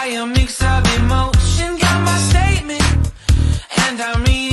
by a mix of emotion. Got my statement, and I'm reading